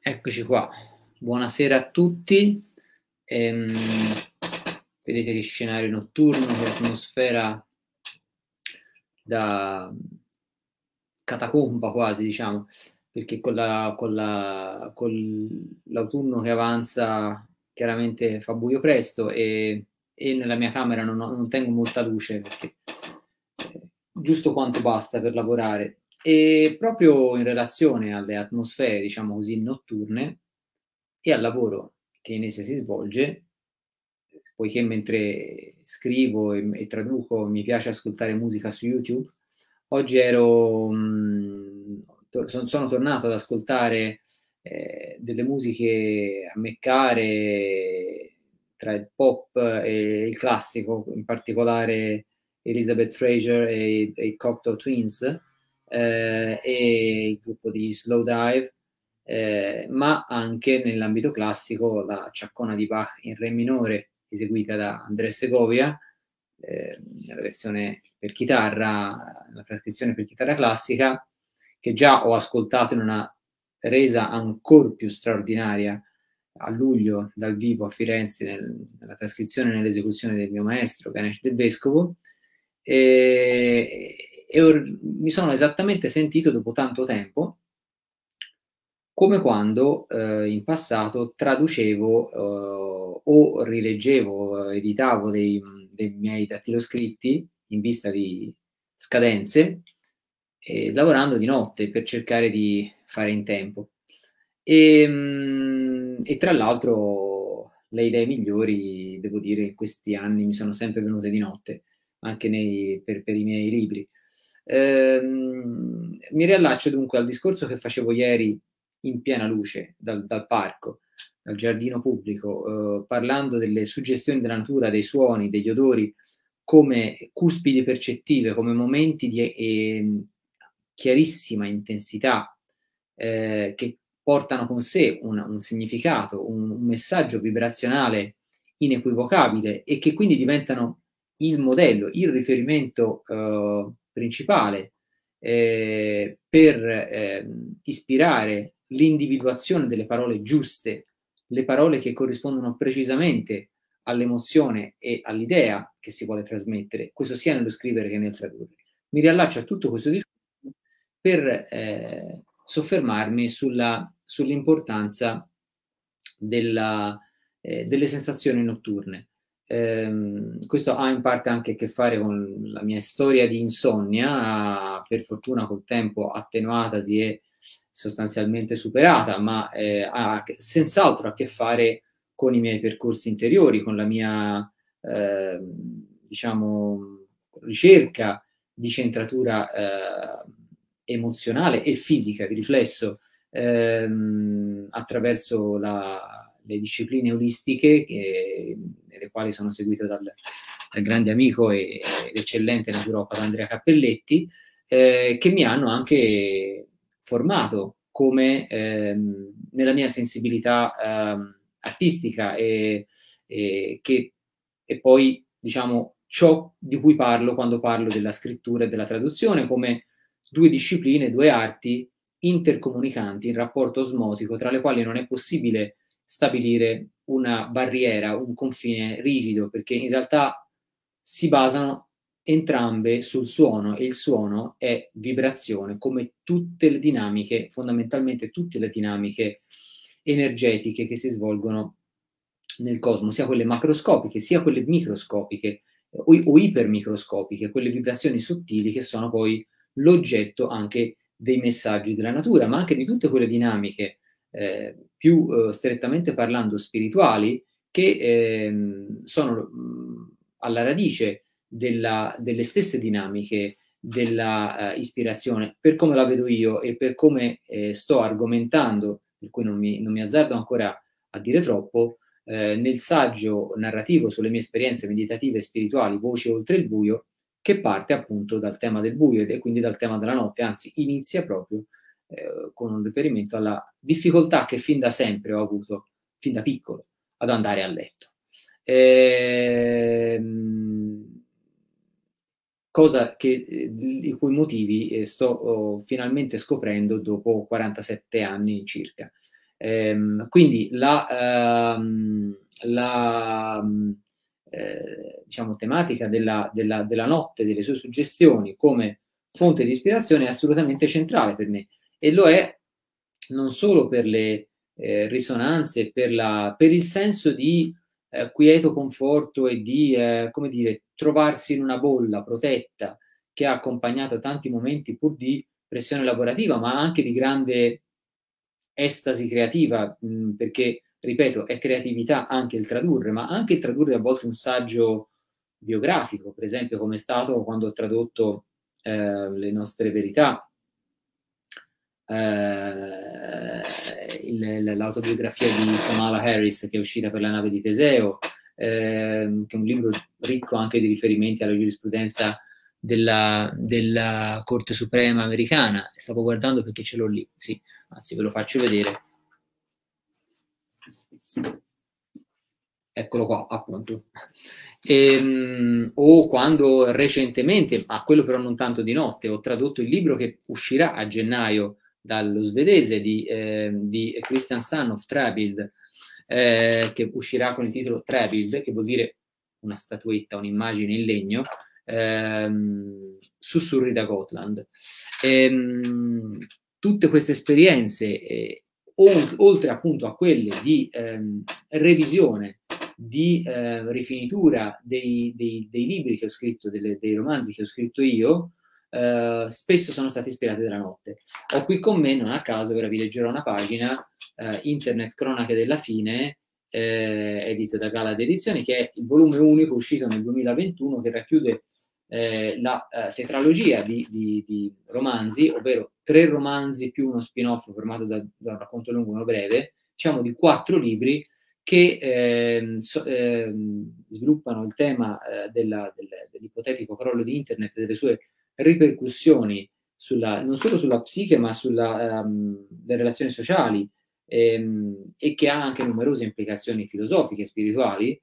Eccoci qua, buonasera a tutti. Ehm, Vedete che scenario notturno, che atmosfera da catacomba quasi, diciamo, perché con l'autunno che avanza chiaramente fa buio presto e nella mia camera non tengo molta luce perché giusto quanto basta per lavorare. E proprio in relazione alle atmosfere, diciamo così, notturne e al lavoro che in esse si svolge, poiché mentre scrivo e traduco mi piace ascoltare musica su YouTube, oggi sono tornato ad ascoltare delle musiche a me care tra il pop e il classico, in particolare Elizabeth Fraser e i Cocteau Twins, e il gruppo di Slowdive, ma anche nell'ambito classico la Ciaccona di Bach in re minore, eseguita da Andrés Segovia, nella versione per chitarra, la trascrizione per chitarra classica, che già ho ascoltato in una resa ancora più straordinaria a luglio dal vivo a Firenze, nella trascrizione e nell'esecuzione del mio maestro Ganesh Del Vescovo, mi sono esattamente sentito dopo tanto tempo come quando in passato traducevo o rileggevo, editavo dei miei dattiloscritti in vista di scadenze, lavorando di notte per cercare di fare in tempo. E tra l'altro le idee migliori, devo dire, in questi anni mi sono sempre venute di notte, anche per i miei libri. Mi riallaccio dunque al discorso che facevo ieri in piena luce dal parco, dal giardino pubblico, parlando delle suggestioni della natura, dei suoni, degli odori, come cuspidi percettive, come momenti di chiarissima intensità, che portano con sé un significato, un messaggio vibrazionale inequivocabile e che quindi diventano il modello, il riferimento principale per ispirare l'individuazione delle parole giuste, le parole che corrispondono precisamente all'emozione e all'idea che si vuole trasmettere, questo sia nello scrivere che nel tradurre. Mi riallaccio a tutto questo discorso per soffermarmi sull'importanza delle sensazioni notturne. Questo ha in parte anche a che fare con la mia storia di insonnia, per fortuna col tempo attenuatasi e sostanzialmente superata, ma ha senz'altro a che fare con i miei percorsi interiori, con la mia diciamo ricerca di centratura emozionale e fisica, di riflesso, attraverso le discipline olistiche nelle quali sono seguito dal grande amico ed eccellente naturopata Andrea Cappelletti, che mi hanno anche formato come nella mia sensibilità artistica e poi diciamo ciò di cui parlo quando parlo della scrittura e della traduzione come due discipline, due arti intercomunicanti in rapporto osmotico tra le quali non è possibile stabilire una barriera, un confine rigido, perché in realtà si basano entrambe sul suono e il suono è vibrazione, come tutte le dinamiche, fondamentalmente tutte le dinamiche energetiche che si svolgono nel cosmo, sia quelle macroscopiche, sia quelle microscopiche o ipermicroscopiche, quelle vibrazioni sottili che sono poi l'oggetto anche dei messaggi della natura, ma anche di tutte quelle dinamiche più strettamente parlando spirituali che sono alla radice delle stesse dinamiche della ispirazione, per come la vedo io e per come sto argomentando, per cui non mi azzardo ancora a dire troppo, nel saggio narrativo sulle mie esperienze meditative e spirituali, Voci oltre il buio, che parte appunto dal tema del buio e quindi dal tema della notte, anzi inizia proprio con un riferimento alla difficoltà che fin da sempre ho avuto, fin da piccolo, ad andare a letto. Cosa i cui motivi sto finalmente scoprendo dopo 47 anni circa. Quindi diciamo, tematica della notte, delle sue suggestioni come fonte di ispirazione è assolutamente centrale per me, e lo è non solo per le risonanze, per il senso di quieto conforto e di, come dire, trovarsi in una bolla protetta che ha accompagnato tanti momenti pur di pressione lavorativa, ma anche di grande estasi creativa, perché, ripeto, è creatività anche il tradurre, ma anche il tradurre a volte un saggio biografico, per esempio come è stato quando ho tradotto Le nostre verità, l'autobiografia di Kamala Harris che è uscita per la nave di Teseo, che è un libro ricco anche di riferimenti alla giurisprudenza della Corte Suprema americana. Stavo guardando perché ce l'ho lì, sì, anzi ve lo faccio vedere. Eccolo qua, appunto. O quando recentemente, ma quello però non tanto di notte, ho tradotto il libro che uscirà a gennaio dallo svedese di Christian Stanoff, Trabild, che uscirà con il titolo Trabild, che vuol dire una statuetta, un'immagine in legno, sussurri da Gotland. Tutte queste esperienze, oltre appunto a quelle di revisione, di rifinitura dei libri che ho scritto, dei romanzi che ho scritto io, spesso sono stati ispirati dalla notte. Ho qui con me, non a caso, ora vi leggerò una pagina, Internet Cronache della Fine, edito da Galad Edizioni, che è il volume unico uscito nel 2021 che racchiude la tetralogia di romanzi, ovvero 3 romanzi più uno spin-off formato da un racconto lungo e uno breve, diciamo di 4 libri che sviluppano il tema dell'ipotetico crollo di Internet e delle sue ripercussioni non solo sulla psiche ma sulle relazioni sociali, e che ha anche numerose implicazioni filosofiche e spirituali,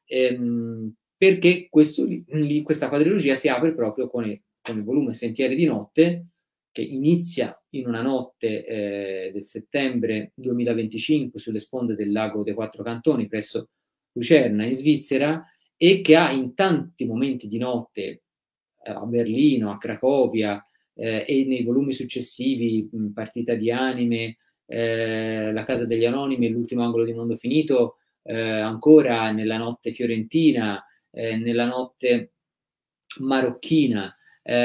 perché questa quadrilogia si apre proprio con il volume Sentieri di notte, che inizia in una notte del settembre 2025 sulle sponde del lago dei Quattro Cantoni presso Lucerna in Svizzera, e che ha in tanti momenti di notte a Berlino, a Cracovia, e nei volumi successivi Partita di Anime, La Casa degli Anonimi e L'ultimo angolo di Mondo Finito, ancora nella notte fiorentina, nella notte marocchina,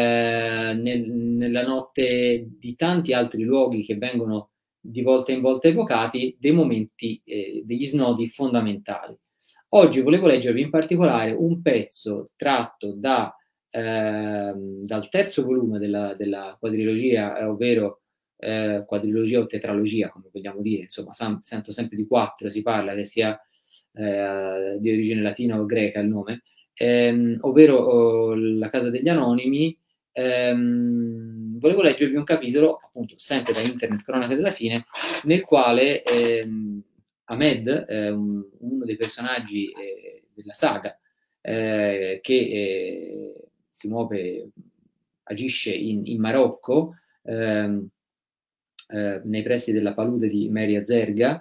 nella notte di tanti altri luoghi che vengono di volta in volta evocati, dei momenti, degli snodi fondamentali. Oggi volevo leggervi in particolare un pezzo tratto dal terzo volume della quadrilogia, ovvero quadrilogia o tetralogia, come vogliamo dire, insomma, sento sempre di 4, si parla, che sia di origine latina o greca il nome, ovvero La Casa degli Anonimi. Volevo leggervi un capitolo, appunto, sempre da Internet Cronache della Fine, nel quale Ahmed, uno dei personaggi della saga, che si muove, agisce in Marocco, nei pressi della palude di Meria Zerga,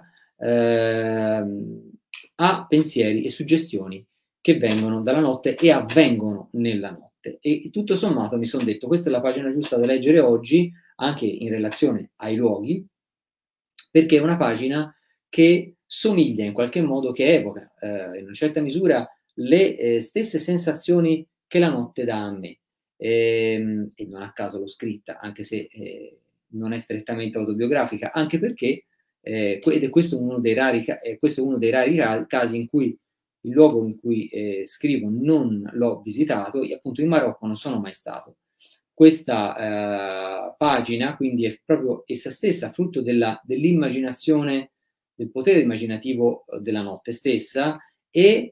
ha pensieri e suggestioni che vengono dalla notte e avvengono nella notte. E tutto sommato mi sono detto, questa è la pagina giusta da leggere oggi, anche in relazione ai luoghi, perché è una pagina che somiglia in qualche modo, che evoca in una certa misura le stesse sensazioni che la notte dà a me. E non a caso l'ho scritta, anche se non è strettamente autobiografica, anche perché, ed è questo uno dei rari casi in cui il luogo in cui scrivo non l'ho visitato, e appunto in Marocco non sono mai stato. Questa pagina quindi è proprio essa stessa frutto dell'immaginazione, del potere immaginativo della notte stessa, e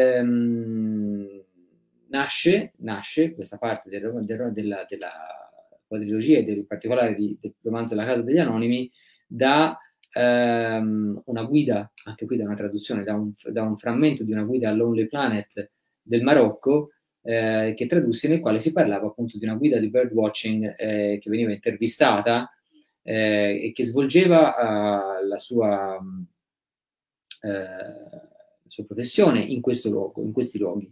nasce questa parte della quadrilogia, e in particolare del romanzo La Casa degli Anonimi, da una guida, anche qui da una traduzione, da un frammento di una guida al Lonely Planet del Marocco, che tradussi, nel quale si parlava appunto di una guida di birdwatching che veniva intervistata e che svolgeva la sua professione in questo luogo, in questi luoghi.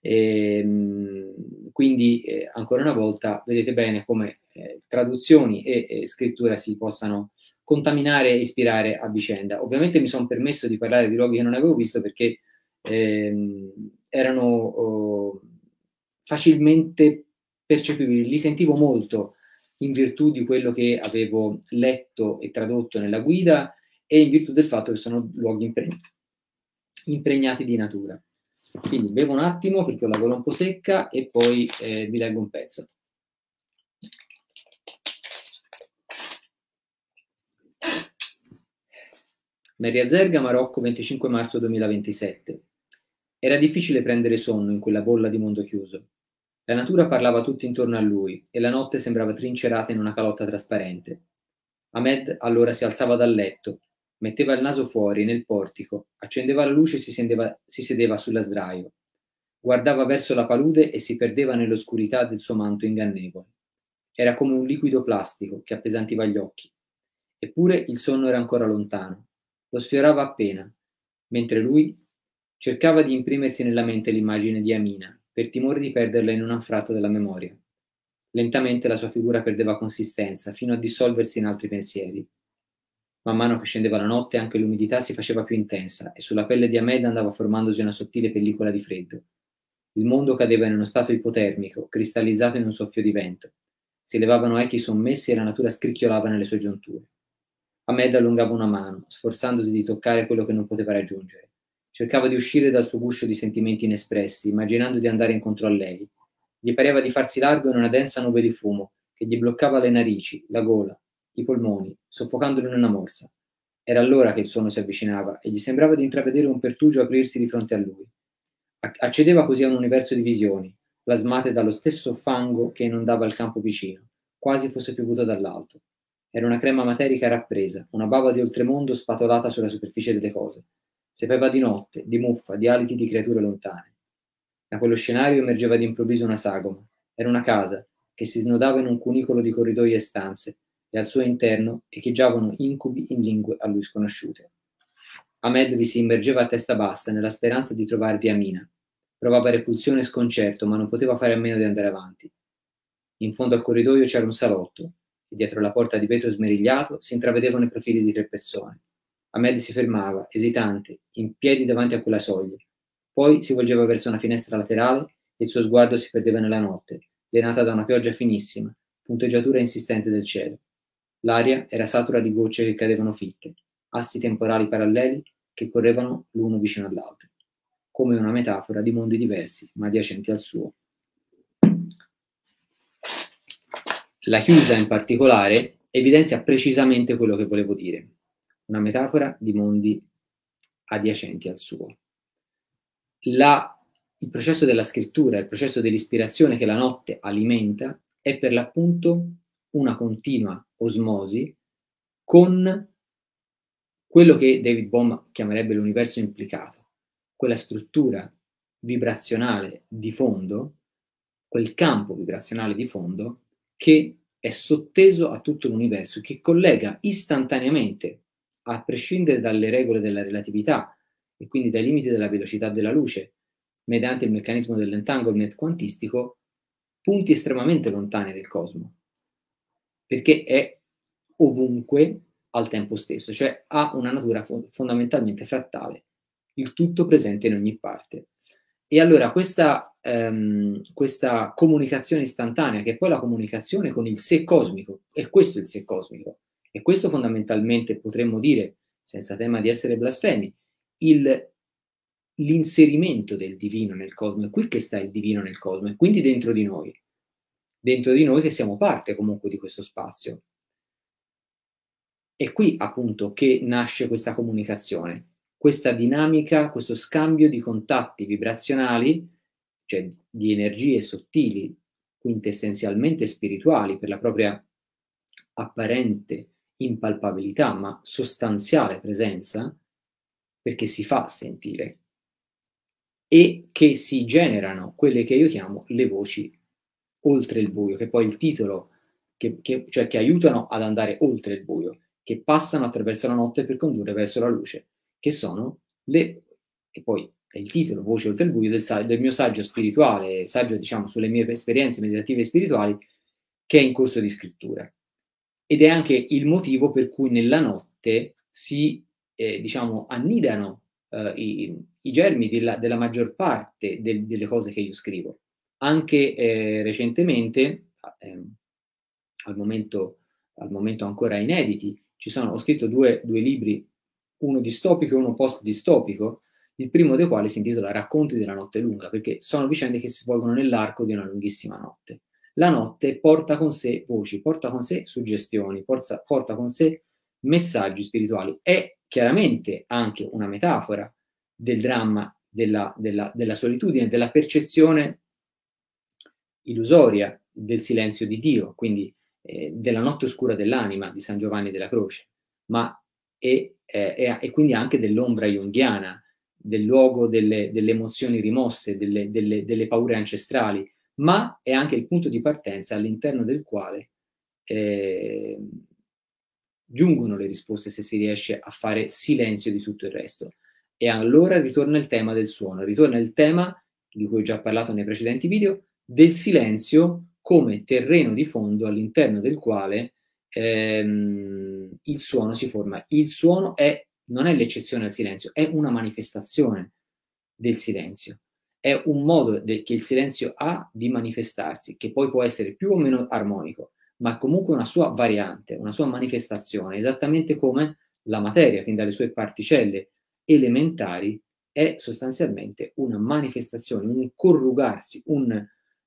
Quindi ancora una volta vedete bene come traduzioni e scrittura si possano contaminare e ispirare a vicenda. Ovviamente mi sono permesso di parlare di luoghi che non avevo visto perché erano facilmente percepibili, li sentivo molto in virtù di quello che avevo letto e tradotto nella guida e in virtù del fatto che sono luoghi impregnati di natura. Quindi bevo un attimo perché ho la gola un po' secca e poi vi leggo un pezzo. Meria Zerga, Marocco, 25 marzo 2027. Era difficile prendere sonno in quella bolla di mondo chiuso. La natura parlava tutto intorno a lui e la notte sembrava trincerata in una calotta trasparente. Ahmed allora si alzava dal letto, metteva il naso fuori nel portico, accendeva la luce e si sedeva sulla sdraio. Guardava verso la palude e si perdeva nell'oscurità del suo manto ingannevole. Era come un liquido plastico che appesantiva gli occhi. Eppure il sonno era ancora lontano. Lo sfiorava appena, mentre lui cercava di imprimersi nella mente l'immagine di Amina, per timore di perderla in un anfratto della memoria. Lentamente la sua figura perdeva consistenza, fino a dissolversi in altri pensieri. Man mano che scendeva la notte, anche l'umidità si faceva più intensa e sulla pelle di Ahmed andava formandosi una sottile pellicola di freddo. Il mondo cadeva in uno stato ipotermico, cristallizzato in un soffio di vento. Si elevavano echi sommessi e la natura scricchiolava nelle sue giunture. Ahmed allungava una mano, sforzandosi di toccare quello che non poteva raggiungere. Cercava di uscire dal suo guscio di sentimenti inespressi, immaginando di andare incontro a lei. Gli pareva di farsi largo in una densa nube di fumo, che gli bloccava le narici, la gola, i polmoni, soffocandolo in una morsa. Era allora che il sonno si avvicinava e gli sembrava di intravedere un pertugio aprirsi di fronte a lui. Accedeva così a un universo di visioni, plasmate dallo stesso fango che inondava il campo vicino, quasi fosse piovuto dall'alto. Era una crema materica rappresa, una bava di oltremondo spatolata sulla superficie delle cose. Sapeva di notte, di muffa, di aliti di creature lontane. Da quello scenario emergeva d'improvviso una sagoma. Era una casa che si snodava in un cunicolo di corridoi e stanze, e al suo interno echeggiavano incubi in lingue a lui sconosciute. Ahmed vi si immergeva a testa bassa nella speranza di trovarvi Amina. Provava repulsione e sconcerto, ma non poteva fare a meno di andare avanti. In fondo al corridoio c'era un salotto, e dietro la porta di vetro smerigliato si intravedevano i profili di 3 persone. Ahmed si fermava, esitante, in piedi davanti a quella soglia. Poi si volgeva verso una finestra laterale e il suo sguardo si perdeva nella notte, lenata da una pioggia finissima, punteggiatura insistente del cielo. L'aria era satura di gocce che cadevano fitte, assi temporali paralleli che correvano l'uno vicino all'altro, come una metafora di mondi diversi ma adiacenti al suo. La chiusa in particolare evidenzia precisamente quello che volevo dire, una metafora di mondi adiacenti al suo. Il processo della scrittura, il processo dell'ispirazione che la notte alimenta è per l'appunto una continua osmosi con quello che David Bohm chiamerebbe l'universo implicato, quella struttura vibrazionale di fondo, quel campo vibrazionale di fondo che è sotteso a tutto l'universo, che collega istantaneamente, a prescindere dalle regole della relatività e quindi dai limiti della velocità della luce, mediante il meccanismo dell'entanglement quantistico, punti estremamente lontani del cosmo, perché è ovunque al tempo stesso, cioè ha una natura fondamentalmente frattale, il tutto presente in ogni parte. E allora questa comunicazione istantanea, che è poi la comunicazione con il sé cosmico, e questo è il sé cosmico, e questo fondamentalmente potremmo dire, senza tema di essere blasfemi, l'inserimento del divino nel cosmo, è qui che sta il divino nel cosmo, e quindi dentro di noi che siamo parte comunque di questo spazio. È qui appunto che nasce questa comunicazione, questa dinamica, questo scambio di contatti vibrazionali, cioè di energie sottili, quintessenzialmente spirituali per la propria apparente impalpabilità, ma sostanziale presenza, perché si fa sentire, e che si generano quelle che io chiamo le voci oltre il buio, che poi il titolo cioè che aiutano ad andare oltre il buio, che passano attraverso la notte per condurre verso la luce, che sono che poi è il titolo, Voci oltre il buio, del mio saggio spirituale, saggio diciamo sulle mie esperienze meditative e spirituali, che è in corso di scrittura. Ed è anche il motivo per cui nella notte si, diciamo, annidano i germi della maggior parte delle cose che io scrivo. Anche recentemente, al momento ancora inediti, ho scritto due libri, uno distopico e uno post-distopico, il primo dei quali si intitola Racconti della notte lunga, perché sono vicende che si svolgono nell'arco di una lunghissima notte. La notte porta con sé voci, porta con sé suggestioni, porta con sé messaggi spirituali. È chiaramente anche una metafora del dramma della solitudine, della percezione illusoria del silenzio di Dio, quindi della notte oscura dell'anima di San Giovanni della Croce, ma e quindi anche dell'ombra junghiana, del luogo delle emozioni rimosse, delle paure ancestrali, ma è anche il punto di partenza all'interno del quale giungono le risposte se si riesce a fare silenzio di tutto il resto. E allora ritorna il tema del suono, ritorna il tema di cui ho già parlato nei precedenti video, del silenzio come terreno di fondo all'interno del quale il suono si forma. Il suono non è l'eccezione al silenzio, è una manifestazione del silenzio. È un modo che il silenzio ha di manifestarsi, che poi può essere più o meno armonico, ma comunque una sua variante, una sua manifestazione, esattamente come la materia, fin dalle sue particelle elementari, è sostanzialmente una manifestazione, un corrugarsi, un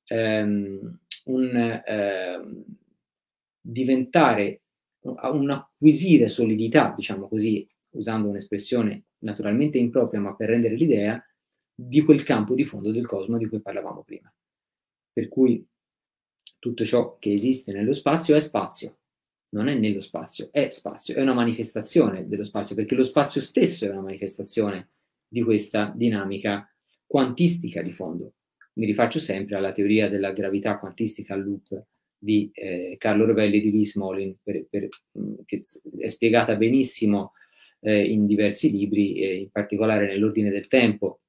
diventare, un acquisire solidità, diciamo così, usando un'espressione naturalmente impropria, ma per rendere l'idea, di quel campo di fondo del cosmo di cui parlavamo prima. Per cui tutto ciò che esiste nello spazio è spazio, non è nello spazio, è una manifestazione dello spazio, perché lo spazio stesso è una manifestazione di questa dinamica quantistica di fondo. Mi rifaccio sempre alla teoria della gravità quantistica al loop di Carlo Rovelli e di Lee Smolin, che è spiegata benissimo in diversi libri, in particolare nell'ordine del tempo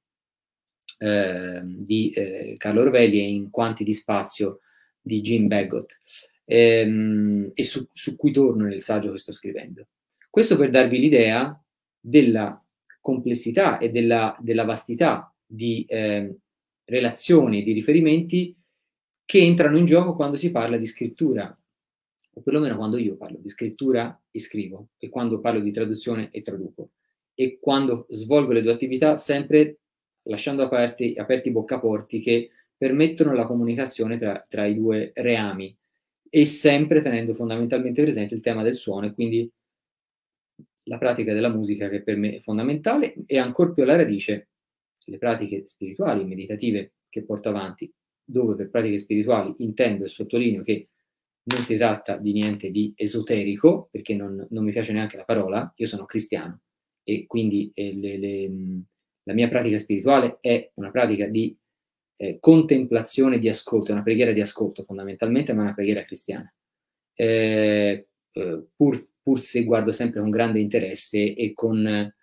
di Carlo Rovelli e in Quanti di spazio di Jim Bagot, e su cui torno nel saggio che sto scrivendo. Questo per darvi l'idea della complessità e della vastità di relazioni, di riferimenti che entrano in gioco quando si parla di scrittura, o perlomeno quando io parlo di scrittura e scrivo, e quando parlo di traduzione e traduco, e quando svolgo le due attività sempre lasciando aperti boccaporti che permettono la comunicazione tra i due reami, e sempre tenendo fondamentalmente presente il tema del suono e quindi la pratica della musica, che per me è fondamentale, e ancor più alla radice le pratiche spirituali, meditative che porto avanti, dove per pratiche spirituali intendo e sottolineo che non si tratta di niente di esoterico, perché non mi piace neanche la parola, io sono cristiano e quindi la mia pratica spirituale è una pratica di contemplazione, di ascolto, è una preghiera di ascolto fondamentalmente, ma è una preghiera cristiana. Pur se guardo sempre con grande interesse e con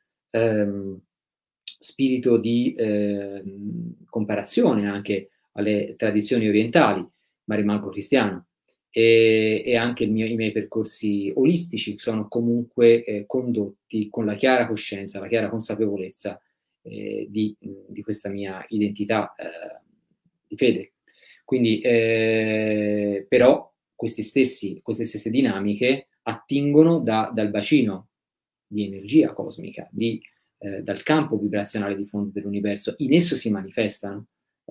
spirito di comparazione anche alle tradizioni orientali, ma rimango cristiano. E anche i miei percorsi olistici sono comunque condotti con la chiara coscienza, la chiara consapevolezza di questa mia identità di fede. Quindi, però, queste stesse dinamiche attingono dal bacino di energia cosmica, dal campo vibrazionale di fondo dell'universo. In esso si manifestano.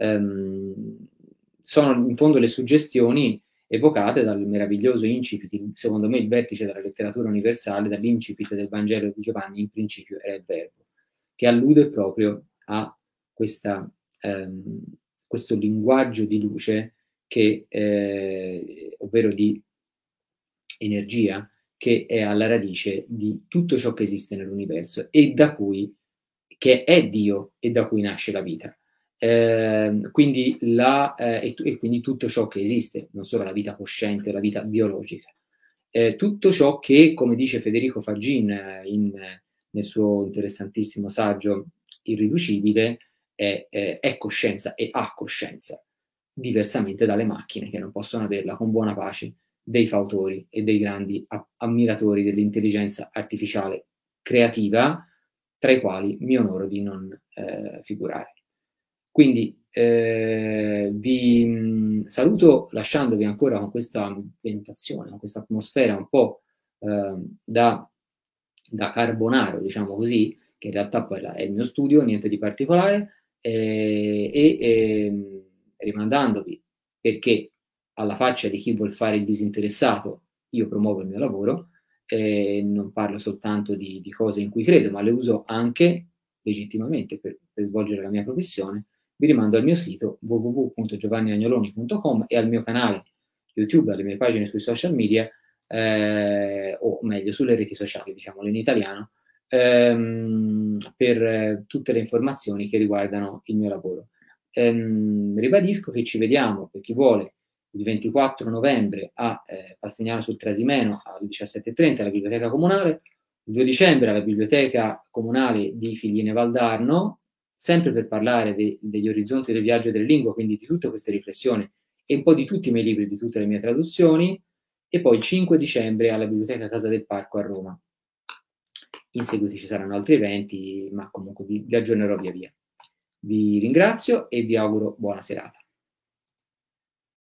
Sono in fondo le suggestioni evocate dal meraviglioso incipit, secondo me il vertice della letteratura universale, dall'incipit del Vangelo di Giovanni: in principio era il Verbo, che allude proprio a questo linguaggio di luce, ovvero di energia, che è alla radice di tutto ciò che esiste nell'universo e che è Dio e da cui nasce la vita. Quindi e quindi tutto ciò che esiste, non solo la vita cosciente, la vita biologica. Tutto ciò che, come dice Federico Faggin nel suo interessantissimo saggio Irriducibile, è coscienza e ha coscienza, diversamente dalle macchine che non possono averla con buona pace dei fautori e dei grandi ammiratori dell'intelligenza artificiale creativa, tra i quali mi onoro di non figurare. Quindi vi saluto lasciandovi ancora con questa ambientazione, con questa atmosfera un po' da carbonaro, diciamo così, che in realtà poi è il mio studio, niente di particolare, rimandandovi, perché alla faccia di chi vuol fare il disinteressato, io promuovo il mio lavoro, non parlo soltanto di cose in cui credo, ma le uso anche legittimamente per svolgere la mia professione. Vi rimando al mio sito www.giovanniagnoloni.com e al mio canale YouTube, alle mie pagine sui social media, o meglio sulle reti sociali, diciamolo in italiano, per tutte le informazioni che riguardano il mio lavoro. Ribadisco che ci vediamo, per chi vuole, il 24 novembre a Passignano sul Trasimeno alle 17:30 alla Biblioteca Comunale, il 2 dicembre alla Biblioteca Comunale di Figline Valdarno, sempre per parlare degli orizzonti del viaggio delle lingue, quindi di tutte queste riflessioni e un po' di tutti i miei libri, di tutte le mie traduzioni, e poi il 5 dicembre alla Biblioteca Casa del Parco a Roma. In seguito ci saranno altri eventi, ma comunque vi aggiornerò via via. Vi ringrazio e vi auguro buona serata.